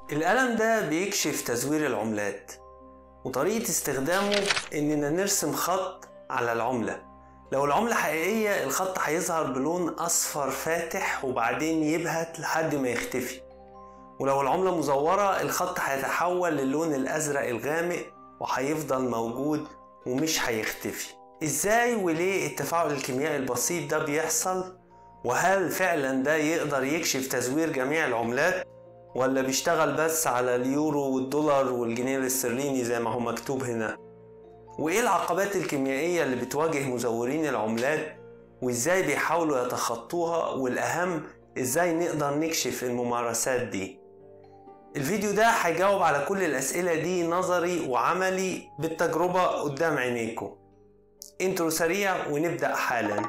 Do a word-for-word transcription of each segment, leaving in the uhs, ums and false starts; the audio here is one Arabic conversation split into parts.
القلم ده بيكشف تزوير العملات، وطريقة استخدامه إننا نرسم خط على العملة. لو العملة حقيقية الخط هيظهر بلون أصفر فاتح وبعدين يبهت لحد ما يختفي، ولو العملة مزورة الخط هيتحول للون الأزرق الغامق وهيفضل موجود ومش هيختفي. إزاي وليه التفاعل الكيميائي البسيط ده بيحصل؟ وهل فعلا ده يقدر يكشف تزوير جميع العملات؟ ولا بيشتغل بس على اليورو والدولار والجنيه الاسترليني زي ما هو مكتوب هنا؟ وايه العقبات الكيميائية اللي بتواجه مزورين العملات وازاي بيحاولوا يتخطوها؟ والاهم ازاي نقدر نكشف الممارسات دي؟ الفيديو ده هيجاوب على كل الاسئلة دي نظري وعملي بالتجربة قدام عينيكم. انترو سريع ونبدأ حالا.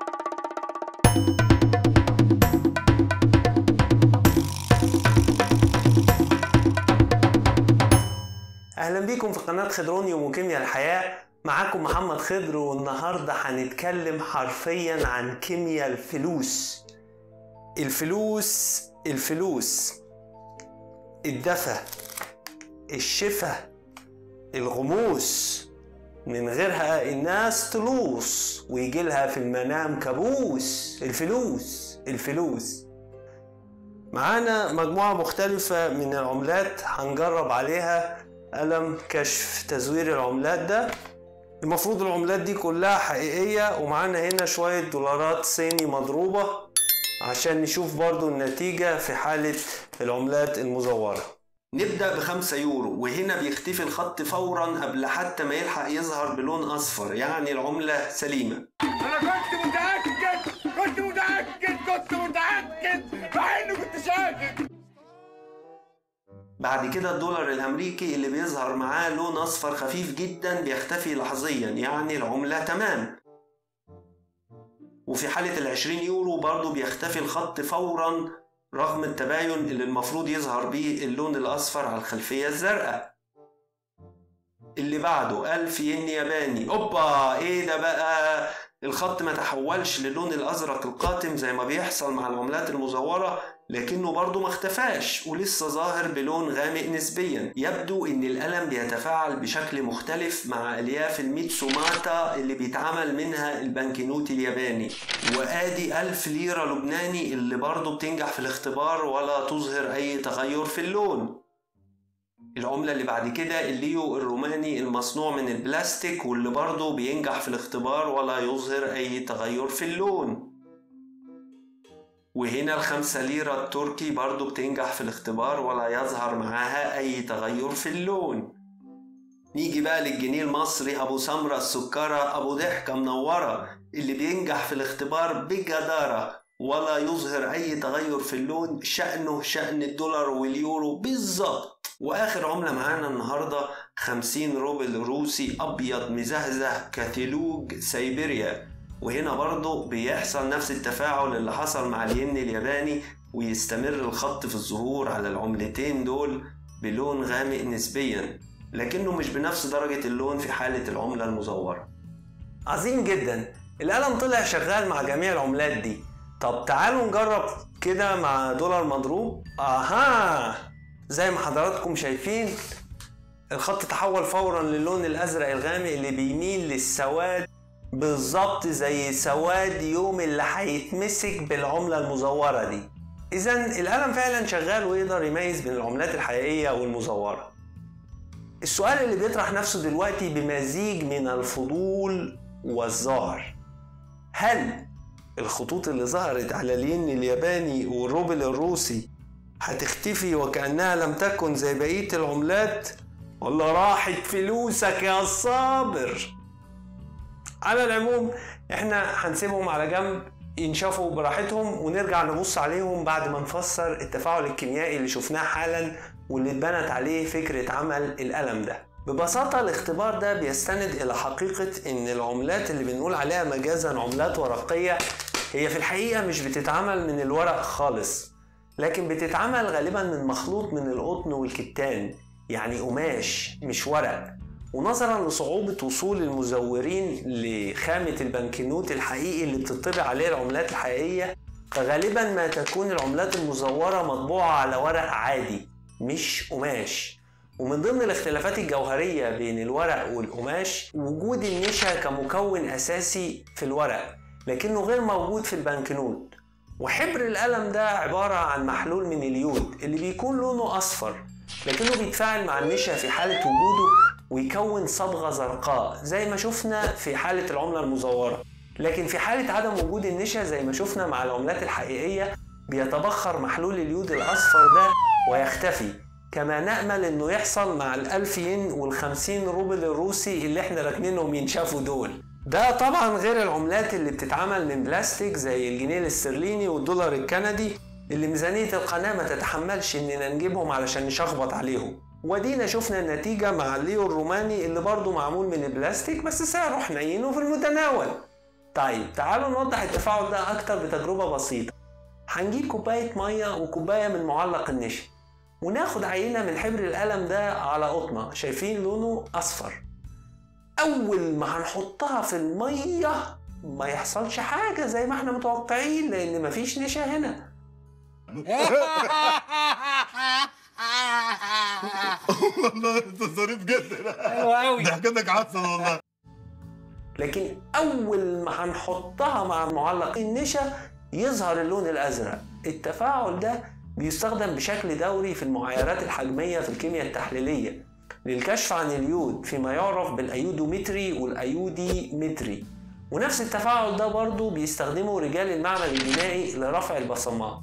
اهلا بيكم في قناة خضرونيوم وكيمياء الحياة. معاكم محمد خضر، والنهاردة هنتكلم حرفيا عن كيمياء الفلوس. الفلوس الفلوس الدفى، الشفا، الغموس، من غيرها الناس تلوص ويجيلها في المنام كابوس. الفلوس الفلوس معانا مجموعة مختلفة من العملات هنجرب عليها قلم كشف تزوير العملات ده. المفروض العملات دي كلها حقيقية، ومعانا هنا شوية دولارات صيني مضروبة عشان نشوف برضو النتيجة في حالة العملات المزورة. نبدأ بخمسة يورو، وهنا بيختفي الخط فورا قبل حتى ما يلحق يظهر بلون أصفر، يعني العملة سليمة. أنا كنت متأكد كنت متأكد كنت متأكد مع إني كنت شاكك. بعد كده الدولار الأمريكي اللي بيظهر معاه لون أصفر خفيف جدا بيختفي لحظيا، يعني العملة تمام. وفي حالة العشرين يورو برضو بيختفي الخط فورا رغم التباين اللي المفروض يظهر بيه اللون الأصفر على الخلفية الزرقاء. اللي بعده ألف ين ياباني. أوبا، إيه ده بقى؟ الخط ما تحولش للون الأزرق القاتم زي ما بيحصل مع العملات المزورة، لكنه برضو ما اختفاش ولسه ظاهر بلون غامق نسبيا. يبدو ان القلم بيتفاعل بشكل مختلف مع الياف الميتسوماتا اللي بيتعمل منها البنكنوت الياباني. وادي ألف ليرة لبناني اللي برضو بتنجح في الاختبار ولا تظهر اي تغير في اللون. العملة اللي بعد كده الليو الروماني المصنوع من البلاستيك، واللي برضو بينجح في الاختبار ولا يظهر اي تغير في اللون. وهنا الخمسة ليرة التركي برضو بتنجح في الاختبار ولا يظهر معاها أي تغير في اللون. نيجي بقى للجنيه المصري أبو سمرة السكرة أبو ضحكة منورة اللي بينجح في الاختبار بجدارة ولا يظهر أي تغير في اللون، شأنه شأن الدولار واليورو بالظبط. وآخر عملة معانا النهاردة خمسين روبل روسي أبيض مزهزه كتلوج سيبيريا، وهنا برضو بيحصل نفس التفاعل اللي حصل مع الين الياباني، ويستمر الخط في الظهور على العملتين دول بلون غامق نسبيا، لكنه مش بنفس درجة اللون في حالة العملة المزورة. عظيم جدا، القلم طلع شغال مع جميع العملات دي. طب تعالوا نجرب كده مع دولار مضروب. اها، زي ما حضراتكم شايفين الخط تحول فورا للون الازرق الغامق اللي بيميل للسواد بالظبط زي سواد يوم اللي هيتمسك بالعملة المزورة دي. إذن القلم فعلا شغال ويقدر يميز بين العملات الحقيقية والمزورة. السؤال اللي بيطرح نفسه دلوقتي بمزيج من الفضول والذعر، هل الخطوط اللي ظهرت على الين الياباني والروبل الروسي هتختفي وكأنها لم تكن زي بقية العملات، ولا راحت فلوسك يا صابر؟ على العموم احنا هنسيبهم على جنب ينشفوا براحتهم، ونرجع نبص عليهم بعد ما نفسر التفاعل الكيميائي اللي شفناه حالا واللي اتبنت عليه فكرة عمل القلم ده. ببساطة الاختبار ده بيستند الى حقيقة ان العملات اللي بنقول عليها مجازا عملات ورقية هي في الحقيقة مش بتتعمل من الورق خالص، لكن بتتعمل غالبا من مخلوط من القطن والكتان، يعني قماش مش ورق. ونظرا لصعوبة وصول المزورين لخامة البنكنوت الحقيقي اللي بتطبع عليه العملات الحقيقية، فغالبا ما تكون العملات المزورة مطبوعة على ورق عادي مش قماش. ومن ضمن الاختلافات الجوهرية بين الورق والقماش وجود النشا كمكون أساسي في الورق لكنه غير موجود في البنكنوت. وحبر القلم ده عبارة عن محلول من اليود اللي بيكون لونه أصفر لكنه بيتفاعل مع النشا في حالة وجوده ويكون صبغة زرقاء زي ما شفنا في حالة العملة المزورة. لكن في حالة عدم وجود النشا زي ما شفنا مع العملات الحقيقية بيتبخر محلول اليود الأصفر ده ويختفي، كما نأمل انه يحصل مع الألف ين والخمسين روبل الروسي اللي احنا راكنينهم ينشافوا دول. ده طبعا غير العملات اللي بتتعمل من بلاستيك زي الجنيه الاسترليني والدولار الكندي اللي ميزانية القناة ما تتحملش اننا نجيبهم علشان نشخبط عليهم. ودينا شفنا النتيجة مع الليو الروماني اللي برضو معمول من البلاستيك بس سعره حنين وفي المتناول. طيب تعالوا نوضح التفاعل ده اكتر بتجربة بسيطة. هنجيب كوباية مية وكوباية من معلق النشا وناخد عينة من حبر القلم ده على قطنة، شايفين لونه أصفر. أول ما هنحطها في المية ما يحصلش حاجة زي ما احنا متوقعين لأن مفيش نشا هنا. والله انت ظريف جدا. حلو قوي. ضحكتك عسل والله. لكن أول ما هنحطها مع معلق النشا يظهر اللون الأزرق. التفاعل ده بيستخدم بشكل دوري في المعايرات الحجمية في الكيمياء التحليلية للكشف عن اليود فيما يعرف بالأيودومتري والأيوديمتري. ونفس التفاعل ده برضو بيستخدمه رجال المعمل الجنائي لرفع البصمات.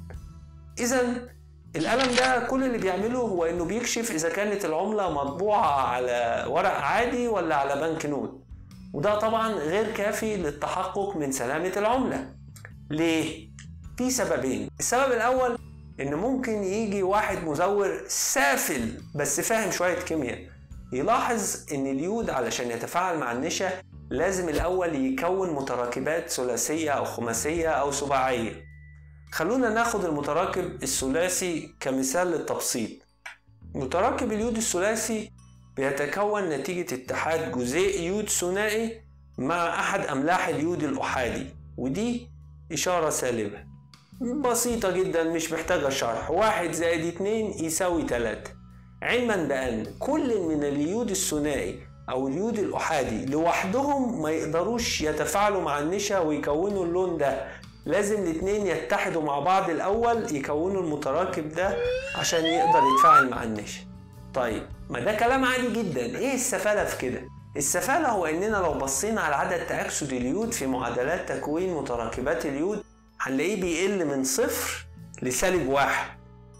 إذن القلم ده كل اللي بيعمله هو إنه بيكشف إذا كانت العملة مطبوعة على ورق عادي ولا على بنك نوت، وده طبعا غير كافي للتحقق من سلامة العملة. ليه؟ في سببين. السبب الأول إن ممكن يجي واحد مزور سافل بس فاهم شوية كيمياء يلاحظ إن اليود علشان يتفاعل مع النشا لازم الأول يكون متراكبات ثلاثية أو خماسية أو سباعية. خلونا ناخد المتراكب الثلاثي كمثال للتبسيط. متراكب اليود الثلاثي بيتكون نتيجة اتحاد جزيء يود ثنائي مع أحد أملاح اليود الأحادي، ودي إشارة سالبة بسيطة جدا مش محتاجة شرح. واحد زائد اتنين يساوي تلاتة، علما بأن كل من اليود الثنائي أو اليود الأحادي لوحدهم ما يقدروش يتفاعلوا مع النشا ويكونوا اللون ده. لازم الاتنين يتحدوا مع بعض الأول يكونوا المتراكب ده عشان يقدر يتفاعل مع النشا. طيب ما ده كلام عادي جدا، ايه السفالة في كده؟ السفالة هو اننا لو بصينا على عدد تأكسد اليود في معادلات تكوين متراكبات اليود هنلاقيه بيقل من صفر لسالب واحد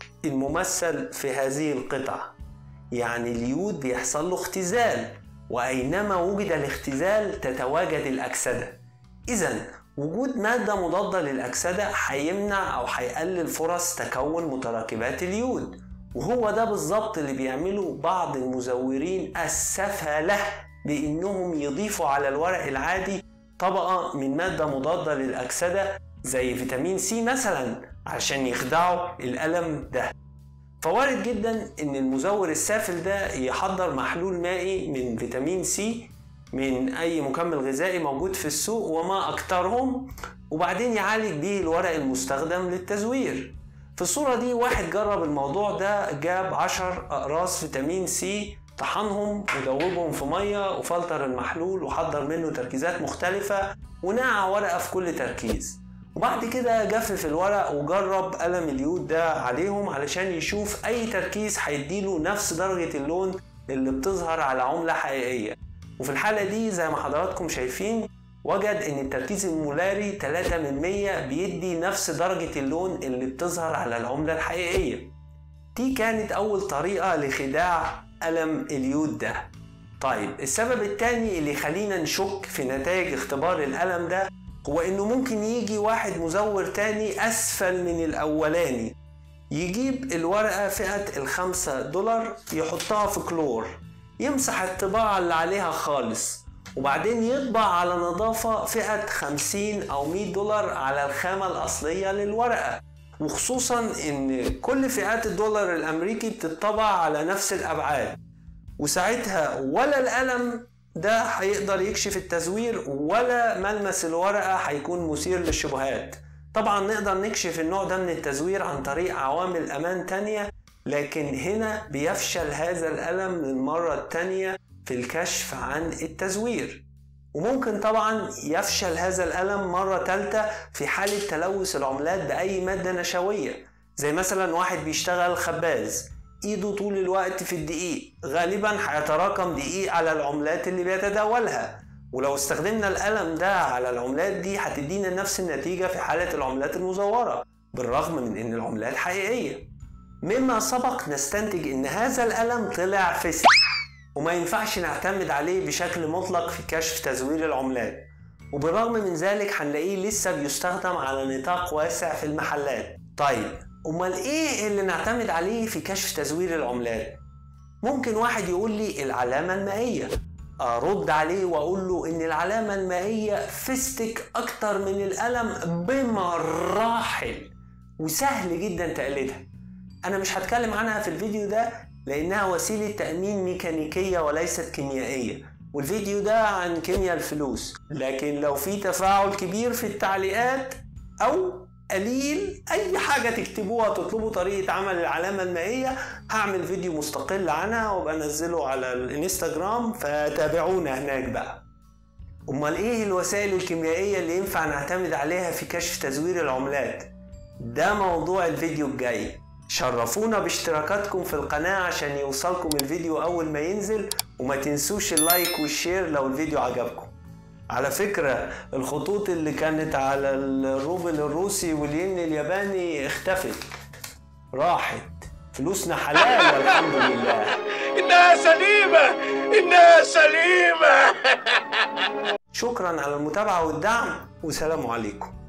الممثل في هذه القطعة. يعني اليود بيحصل له اختزال، وأينما وجد الاختزال تتواجد الأكسدة. إذن وجود مادة مضادة للأكسدة هيمنع أو هيقلل فرص تكون متراكبات اليود، وهو ده بالظبط اللي بيعمله بعض المزورين السفلة بإنهم يضيفوا على الورق العادي طبقة من مادة مضادة للأكسدة زي فيتامين سي مثلا عشان يخدعوا القلم ده. فوارد جدا ان المزور السافل ده يحضر محلول مائي من فيتامين سي من اي مكمل غذائي موجود في السوق وما اكترهم، وبعدين يعالج بيه الورق المستخدم للتزوير. في الصورة دي واحد جرب الموضوع ده، جاب عشر اقراص فيتامين سي، طحنهم ودوبهم في مية وفلتر المحلول وحضر منه تركيزات مختلفة ونقع ورقة في كل تركيز، وبعد كده جفف الورق وجرب قلم اليود ده عليهم علشان يشوف اي تركيز هيديله نفس درجة اللون اللي بتظهر على عملة حقيقية. وفي الحالة دي زي ما حضراتكم شايفين وجد ان التركيز المولاري تلاتة من مية بيدي نفس درجة اللون اللي بتظهر على العملة الحقيقية. دي كانت اول طريقة لخداع قلم اليود ده. طيب السبب التاني اللي يخلينا نشك في نتائج اختبار القلم ده هو انه ممكن يجي واحد مزور تاني اسفل من الاولاني، يجيب الورقة فئة الخمسة دولار يحطها في كلور، يمسح الطباعة اللي عليها خالص، وبعدين يطبع على نظافة فئة خمسين او مية دولار على الخامة الاصلية للورقة. وخصوصا ان كل فئات الدولار الامريكي بتطبع على نفس الابعاد، وساعتها ولا القلم ده هيقدر يكشف التزوير ولا ملمس الورقة هيكون مثير للشبهات. طبعا نقدر نكشف النوع ده من التزوير عن طريق عوامل امان تانية لكن هنا بيفشل هذا القلم للمرة التانية في الكشف عن التزوير. وممكن طبعا يفشل هذا القلم مرة تالتة في حالة تلوث العملات بأي مادة نشوية، زي مثلا واحد بيشتغل خباز ايده طول الوقت في الدقيق، غالبا هيتراكم دقيق على العملات اللي بيتداولها، ولو استخدمنا القلم ده على العملات دي هتدينا نفس النتيجة في حالة العملات المزورة بالرغم من ان العملات حقيقية. مما سبق نستنتج ان هذا القلم طلع فاسد وما ينفعش نعتمد عليه بشكل مطلق في كشف تزوير العملات، وبالرغم من ذلك هنلاقيه لسه بيستخدم على نطاق واسع في المحلات. طيب امال ايه اللي نعتمد عليه في كشف تزوير العملات؟ ممكن واحد يقول لي العلامة المائية، ارد عليه واقول له ان العلامة المائية فيستك اكتر من القلم بمراحل وسهل جدا تقليدها. انا مش هتكلم عنها في الفيديو ده لانها وسيلة تأمين ميكانيكية وليست كيميائية، والفيديو ده عن كيمياء الفلوس، لكن لو في تفاعل كبير في التعليقات او قليل اي حاجة تكتبوها تطلبوا طريقة عمل العلامة المائية هعمل فيديو مستقل عنها وابقى انزله على الانستجرام، فتابعونا هناك بقى. امال ايه الوسائل الكيميائية اللي ينفع نعتمد عليها في كشف تزوير العملات؟ ده موضوع الفيديو الجاي. شرفونا باشتراكاتكم في القناة عشان يوصلكم الفيديو اول ما ينزل، وما تنسوش اللايك والشير لو الفيديو عجبكم. على فكرة الخطوط اللي كانت على الروبل الروسي والين الياباني اختفت، راحت، فلوسنا حلال والحمد لله. إنها سليمة، إنها سليمة. شكرا على المتابعة والدعم، وسلام عليكم.